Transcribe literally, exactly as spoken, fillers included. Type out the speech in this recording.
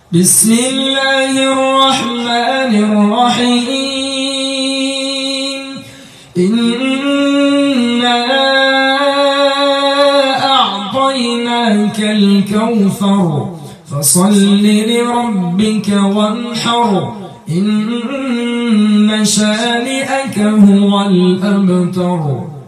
بسم الله الرحمن الرحيم إنا أعطيناك الكوثر فصل لربك وانحر إن شانئك هو الأبتر.